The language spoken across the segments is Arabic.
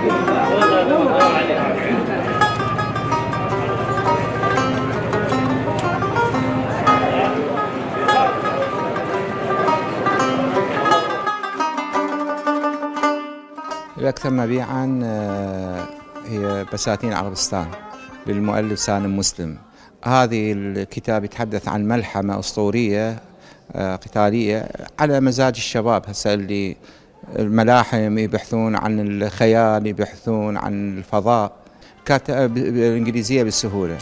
الأكثر مبيعاً هي بساتين عربستان للمؤلف سالم مسلم. هذه الكتاب يتحدث عن ملحمة أسطورية قتالية على مزاج الشباب هسه، اللي الملاحم يبحثون عن الخيال، يبحثون عن الفضاء، كاتب بالإنجليزية بالسهولة.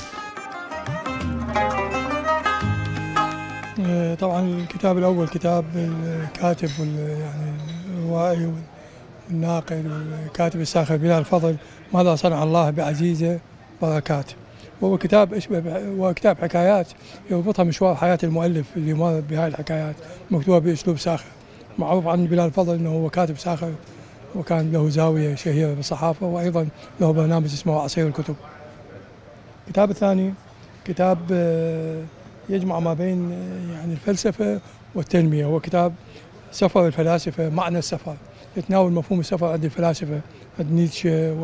طبعا الكتاب الأول كتاب الكاتب يعني الروائي والناقد والكاتب الساخر بلال الفضل، ماذا صنع الله بعزيزه بركات. وهو كتاب كتاب حكايات يربطها مشوار حياة المؤلف اللي مر بهاي الحكايات، مكتوبة بأسلوب ساخر. معروف عن بلال الفضل أنه هو كاتب ساخر، وكان له زاوية شهيرة بالصحافة، وأيضا له برنامج اسمه عصير الكتب. الكتاب الثاني كتاب يجمع ما بين يعني الفلسفة والتنمية، هو كتاب سفر الفلاسفة، معنى السفر، يتناول مفهوم السفر عند الفلاسفة، عند نيتشه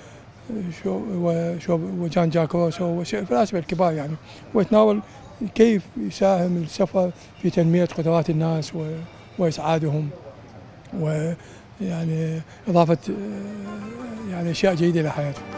وجان جاك روسو والفلاسفة الكبار يعني، ويتناول كيف يساهم السفر في تنمية قدرات الناس وإسعادهم، ويعني إضافة يعني أشياء جيدة إلى حياتهم.